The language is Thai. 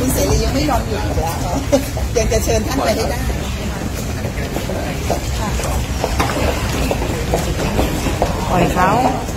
คุณเสรียังไม่ยอมหยุดอีกแล้วยังจะเชิญท่านไปให้ได้ปล่อยเขา